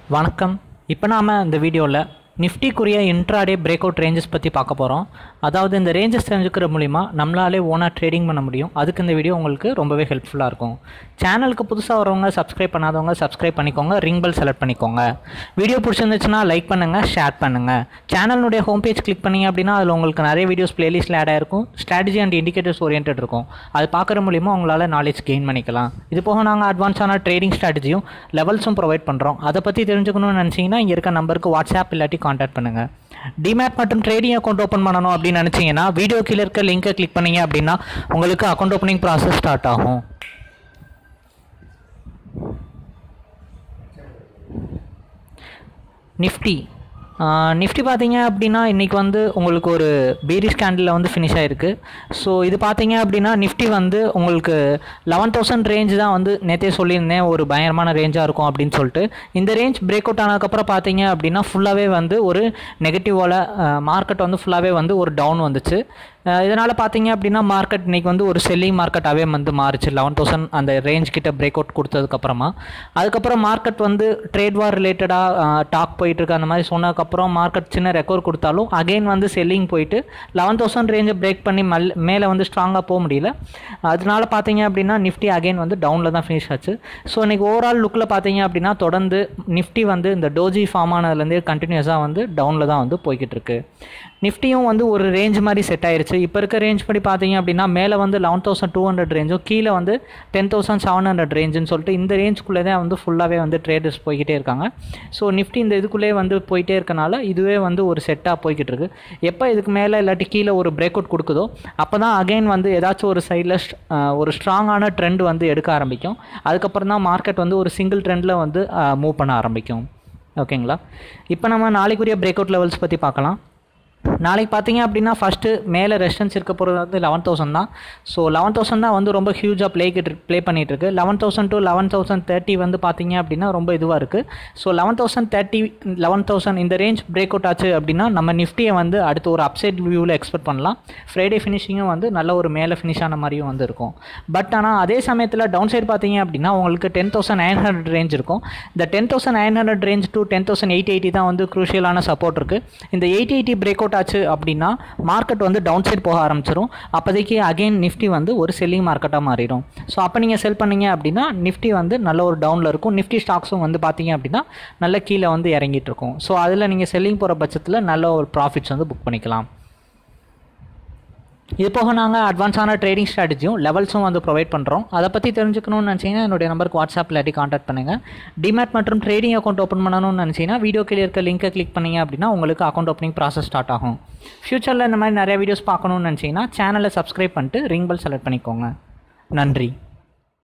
வணக்கம். இப்போ நாம இந்த வீடியோவில் நிஃப்டிக்குரிய இன்ட்ராடே பிரேக் அவுட் ரேஞ்சஸ் பற்றி பார்க்க போகிறோம். அதாவது இந்த ரேஞ்சஸ் தெரிஞ்சுக்கிற மூலிமா நம்மளாலே ஓனாக ட்ரேடிங் பண்ண முடியும். அதுக்கு இந்த வீடியோ உங்களுக்கு ரொம்பவே ஹெல்ப்ஃபுல்லாக இருக்கும். சேனலுக்கு புதுசாக வரவங்க சப்ஸ்கிரைப் பண்ணாதவங்க சப்ஸ்கிரைப் பண்ணிக்கோங்க, ரிங் பெல் செலக்ட் பண்ணிக்கோங்க. வீடியோ பிடிச்சிருந்துச்சுன்னா லைக் பண்ணுங்கள், ஷேர் பண்ணுங்கள். சேனலுடைய ஹோம் பேஜ் கிளிக் பண்ணிங்க அப்படின்னா அதில் உங்களுக்கு நிறைய வீடியோஸ் பிளேலிஸ்ட்டில் ஆட் ஆகிருக்கும். ஸ்ட்ராட்டஜி அண்ட் இண்டிகேட்டர்ஸ் ஓரியன்ட் இருக்கும். அது பார்க்குற மூலிமா உங்களால் நாலேஜ் கெயின் பண்ணிக்கலாம். இது போக நாங்கள் அட்வான்ஸான ட்ரேடிங் ஸ்ட்ராட்டஜியும் லெவல்ஸும் ப்ரொவைட் பண்ணுறோம். அதை பற்றி தெரிஞ்சுக்கணும்னு நினச்சிங்கன்னா இங்கே இருக்க நம்பருக்கு வாட்ஸ்அப் இல்லாட்டி கான்டாக்ட் பண்ணுங்கள். டிமேட் மற்றும் ட்ரேடிங் அக்கௌண்ட் ஓப்பன் பண்ணணும் அப்படின்னு நினச்சிங்கன்னா வீடியோ கீழே இருக்க லிங்கை கிளிக் பண்ணீங்க அப்படின்னா உங்களுக்கு அக்கௌண்ட் ஓப்பனிங் ப்ராசஸ் ஸ்டார்ட் ஆகும். நிஃப்டி பார்த்தீங்க அப்படின்னா இன்றைக்கி உங்களுக்கு ஒரு பீரிஷ் கேண்டில் ஃபினிஷ் ஆகிருக்கு. ஸோ இது பார்த்தீங்க அப்படின்னா நிஃப்டி உங்களுக்கு 11,000 ரேஞ்ச் தான் நேற்றே சொல்லியிருந்தேன் ஒரு பயங்கரமான ரேஞ்சாக இருக்கும் அப்படின்னு சொல்லிட்டு. இந்த ரேஞ்ச் பிரேக் அவுட் ஆனதுக்கப்புறம் பார்த்தீங்க அப்படின்னா ஃபுல்லாகவே ஒரு நெகட்டிவோட மார்க்கெட் ஃபுல்லாகவே ஒரு டவுன் வந்துச்சு. இதனால் பார்த்தீங்க அப்படின்னா மார்க்கெட் இன்றைக்கி ஒரு செல்லிங் மார்க்கெட்டாகவே மாறிச்சு 11,000 அந்த ரேஞ்ச் கிட்ட பிரேக் அவுட் கொடுத்ததுக்கப்புறமா. அதுக்கப்புறம் மார்க்கெட் ட்ரேட் வார் ரிலேட்டடாக டாக் போயிட்டுருக்கு. அந்த மாதிரி சொன்னதுக்கப்புறம் மார்க்கெட் சின்ன ரெக்கவர் கொடுத்தாலும் அகெயின் செல்லிங் போயிட்டு 11,000 ரேஞ்சை பிரேக் பண்ணி மேலே ஸ்ட்ராங்காக போக முடியல. அதனால பார்த்தீங்க அப்படின்னா நிஃப்டி அகெயின் டவுனில் தான் ஃபினிஷ் ஆச்சு. ஸோ இன்றைக்கி ஓவரால் லுக்கில் பார்த்தீங்க அப்படின்னா தொடர்ந்து நிஃப்டி இந்த டோஜி ஃபார்ம் ஆனதுலேருந்து கண்டினியூஸாக டவுனில் தான் போய்கிட்டு இருக்கு. நிஃப்டியும் ஒரு ரேஞ்ச் மாதிரி செட் ஆயிருச்சு. இப்போ இருக்க ரேஞ்ச் படி பார்த்தீங்க அப்படின்னா மேலே 11,200 ரேஞ்சும் கீழே 10,700 ரேஞ்சுன்னு சொல்லிட்டு இந்த ரேஞ்சுக்குள்ளே தான் ஃபுல்லாகவே ட்ரேடர்ஸ் போய்கிட்டே இருக்காங்க. ஸோ நிஃப்டி இந்த இதுக்குள்ளே போயிட்டே இருக்கனால இதுவே ஒரு செட்டாக போய்கிட்டு இருக்கு. எப்போ இதுக்கு மேலே இல்லாட்டி கீழே ஒரு பிரேக் அவுட் கொடுக்குதோ அப்போ தான் அகைன் ஏதாச்சும் ஒரு சைடில் ஒரு ஸ்ட்ராங்கான ட்ரெண்ட் எடுக்க ஆரம்பிக்கும். அதுக்கப்புறம் தான் மார்க்கெட் ஒரு சிங்கிள் ட்ரெண்டில் மூவ் பண்ண ஆரம்பிக்கும். ஓகேங்களா? இப்போ நம்ம நாளைக்குரிய பிரேக் அவுட் லெவல்ஸ் பற்றி பார்க்கலாம். நாளைக்கு பார்த்தீங்க அப்படின்னா ஃபஸ்ட்டு மேலே ரெசிஸ்டன்ஸ் இருக்க போகிறது 11,000 தான். ஸோ 11,000 தான் ரொம்ப ஹியூஜாக ப்ளே பண்ணிகிட்டு இருக்கு. 11,000 to 11,030 பார்த்தீங்க அப்படின்னா ரொம்ப இதுவாக இருக்குது. ஸோ 11,030 11,000 இந்த ரேஞ்ச் பிரேக் அவுட் ஆச்சு அப்படின்னா நம்ம நிஃப்டியை அடுத்து ஒரு அப்சைட் வியூவில் எக்ஸ்பெக்ட் பண்ணலாம். ஃப்ரைடே ஃபினிஷிங்கும் நல்ல ஒரு மேலே ஃபினிஷ் ஆன மாதிரியும் இருக்கும். பட் ஆனால் அதே சமயத்தில் டவுன் சைடு பார்த்தீங்க அப்படின்னா உங்களுக்கு 10,900 ரேஞ்ச் இருக்கும். இந்த 10,900 ரேஞ்ச் டு 10,880 தான் க்ரூஷியலான சப்போர்ட் இருக்குது. இந்த 880 பிரேக் அவுட் ஆச்சு அப்படின்னா மார்க்கெட் டவுன் சைட் போக ஆரம்பிச்சிடும். அப்போதைக்கு அகைன் நிஃப்டி ஒரு செல்லிங் மார்க்கெட்டாக மாறிடும். ஸோ அப்போ நீங்கள் செல் பண்ணீங்க அப்படின்னா நிஃப்டி நல்ல ஒரு டவுனில் இருக்கும். நிஃப்டி ஸ்டாக்ஸும் பார்த்தீங்க அப்படின்னா நல்ல கீழே இறங்கிட்டு இருக்கும். ஸோ அதில் நீங்கள் செல்லிங் போகிற பட்சத்தில் நல்ல ஒரு ப்ராஃபிட்ஸ் புக் பண்ணிக்கலாம். இது போக நாங்கள் அட்வான்ஸான ட்ரேடிங் ஸ்ட்ராட்டஜியும் லெவல்ஸும் ப்ரொவைட் பண்ணுறோம். அதை பற்றி தெரிஞ்சுக்கணும்னு நினச்சிங்கன்னா என்னுடைய நம்பருக்கு வாட்ஸ்அப் இல்லாட்டி கான்டாக்ட் பண்ணுங்கள். டிமேட் மற்றும் ட்ரேடிங் அக்கௌண்ட் ஓப்பன் பண்ணணும்னு நினச்சிங்கன்னா வீடியோ கீழே இருக்க லிங்கை கிளிக் பண்ணிங்க அப்படின்னா உங்களுக்கு அக்கௌண்ட் ஓப்பனிங் ப்ராசஸ் ஸ்டார்ட் ஆகும். ஃப்யூச்சரில் இந்த மாதிரி நிறைய வீடியோஸ் பார்க்கணும்னு நினச்சிங்கன்னா சேனலை சப்ஸ்கிரைப் பண்ணிட்டு ரிங் பெல் செலக்ட் பண்ணிக்கோங்க. நன்றி.